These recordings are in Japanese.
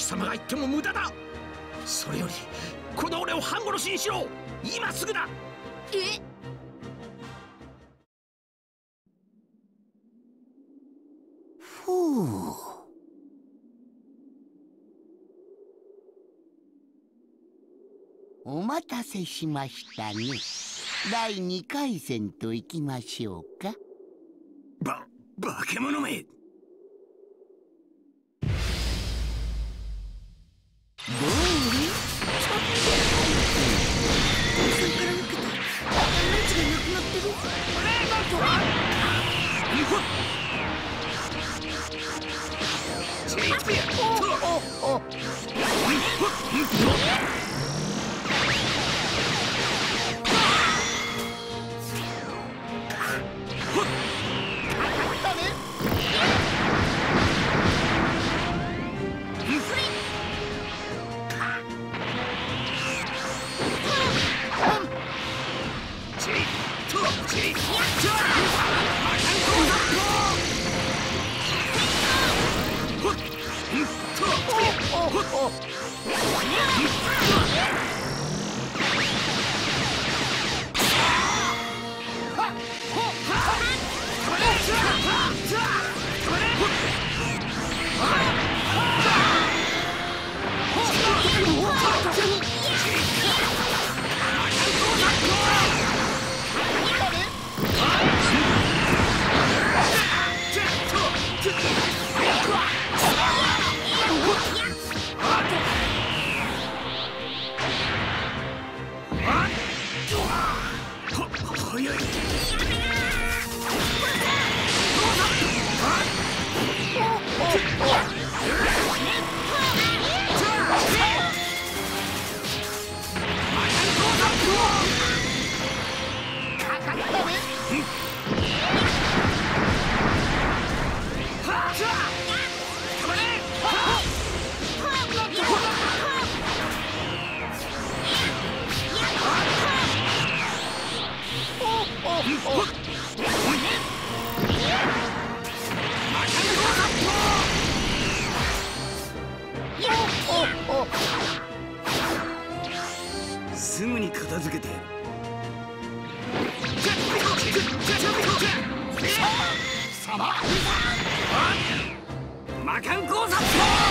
様が言っても無駄だ。それよりこの俺を半殺しにしろ。今すぐだ。 え？ ふう。お待たせしましたね。第2回戦といきましょうか。 化け物め。 どうりさんから受けた命がなくなってる。 すぐに片付けて。魔漢考察。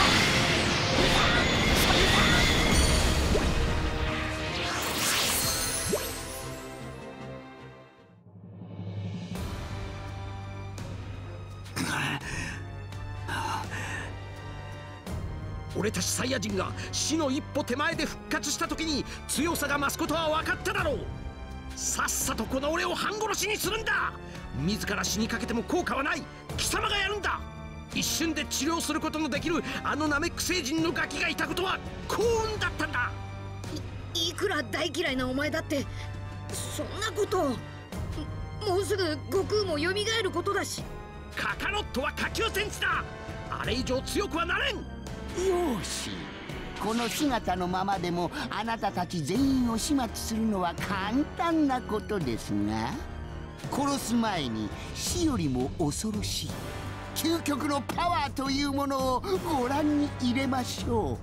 俺たちサイヤ人が死の一歩手前で復活した時に強さが増すことは分かっただろう。さっさとこの俺を半殺しにするんだ。自ら死にかけても効果はない。貴様がやるんだ。一瞬で治療することのできるあのナメック星人のガキがいたことは幸運だったんだ。 いくら大嫌いなお前だってそんなことを。もうすぐ悟空も蘇ることだし。 カカロットは下級戦士だ。あれ以上強くはなれん。 よし、この姿のままでもあなたたち全員を始末するのは簡単なことですが、殺す前に死よりも恐ろしい究極のパワーというものをご覧に入れましょう。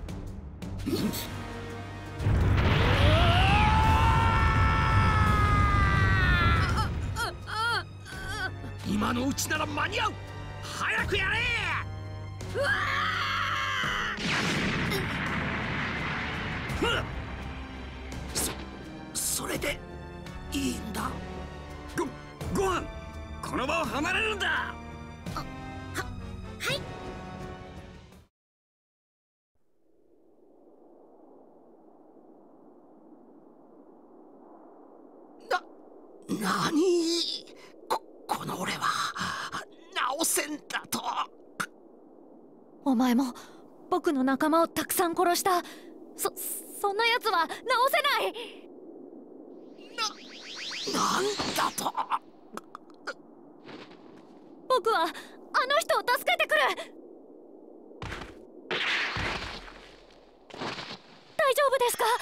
今のうちなら間に合う。早くやれ。 うわそれでいいんだ。ご飯この場を離れるんだ。 はいなにこの俺は直せんだと。 お前も僕の仲間をたくさん殺した。そんな奴は直せない。 なんだと。 僕はあの人を助けてくる。大丈夫ですか？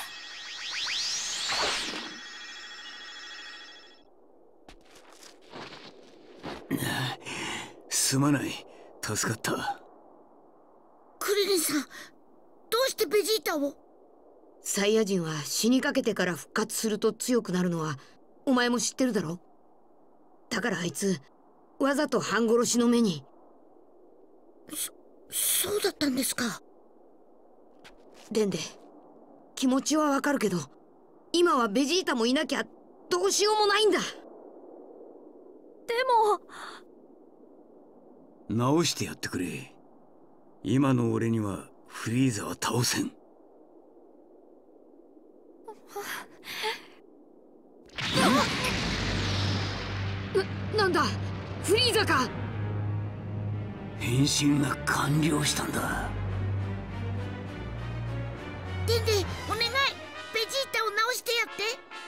すまない。助かった。 クリリンさんベジータを。サイヤ人は死にかけてから復活すると強くなるのはお前も知ってるだろ。だからあいつわざと半殺しの目に。そうだったんですか。デンデ、気持ちはわかるけど今はベジータもいなきゃどうしようもないんだ。 でも直してやってくれ。今の俺にはフリーザは倒せん。 なんだ、フリーザか。 変身が完了したんだ。 デンデ、お願い、ベジータを直してやって。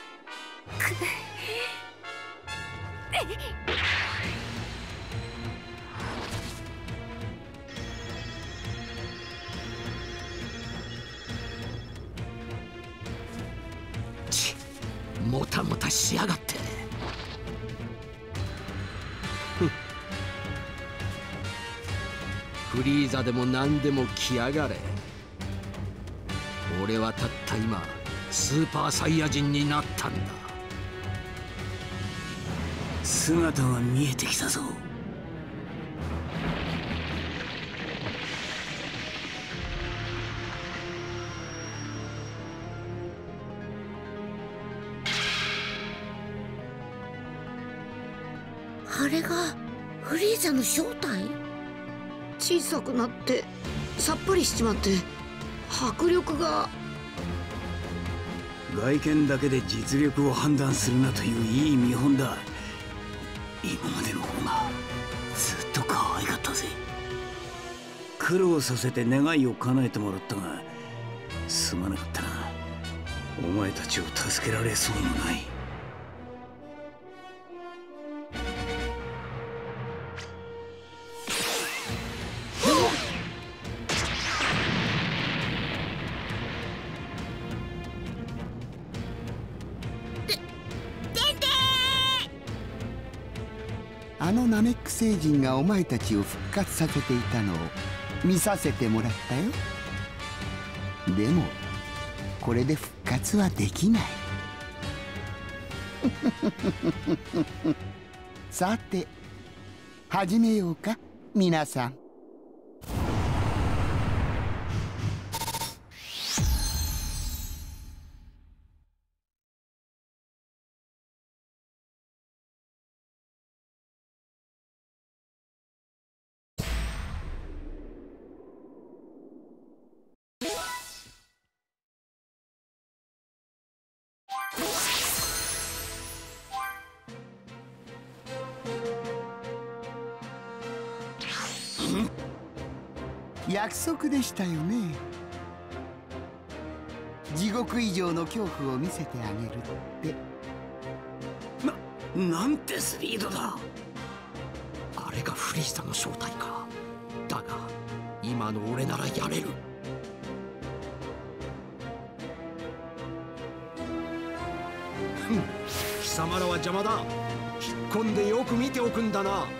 ち、もたもたしやがって。フリーザでも何でも来やがれ。俺はたった今スーパーサイヤ人になったんだ。 姿が見えてきたぞ。 あれがフリーザの正体？小さくなってさっぱりしちまって迫力が。 外見だけで実力を判断するなといういい見本だ。今までの方がずっと可愛かったぜ。苦労させて願いを叶えてもらったがすまなかったな。お前たちを助けられそうもない。 あのナメック星人がお前たちを復活させていたのを見させてもらったよ。でもこれで復活はできない。さて始めようか皆さん。約束でしたよね。地獄以上の恐怖を見せてあげるって。 なんてスピードだ。 あれがフリーザの正体か。だが今の俺ならやれる。貴様らは邪魔だ。引っ込んでよく見ておくんだな。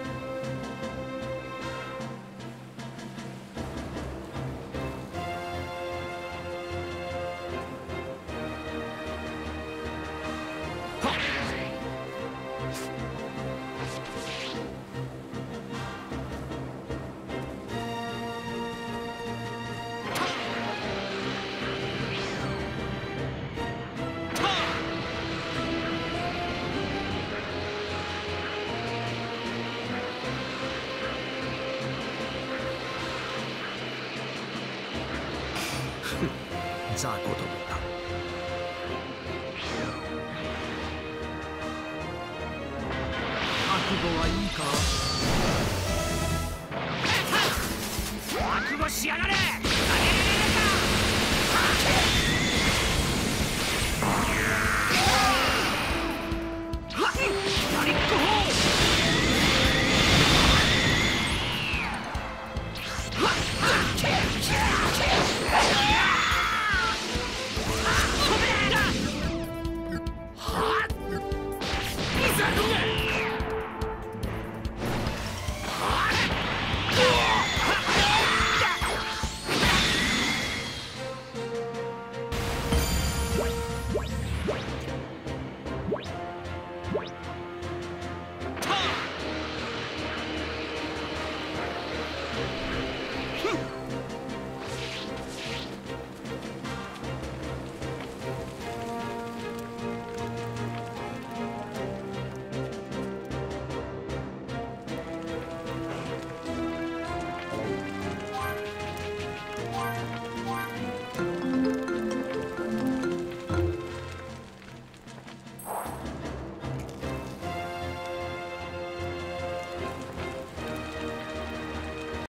雑魚どもだ。覚悟はいいか。覚悟しやがれ。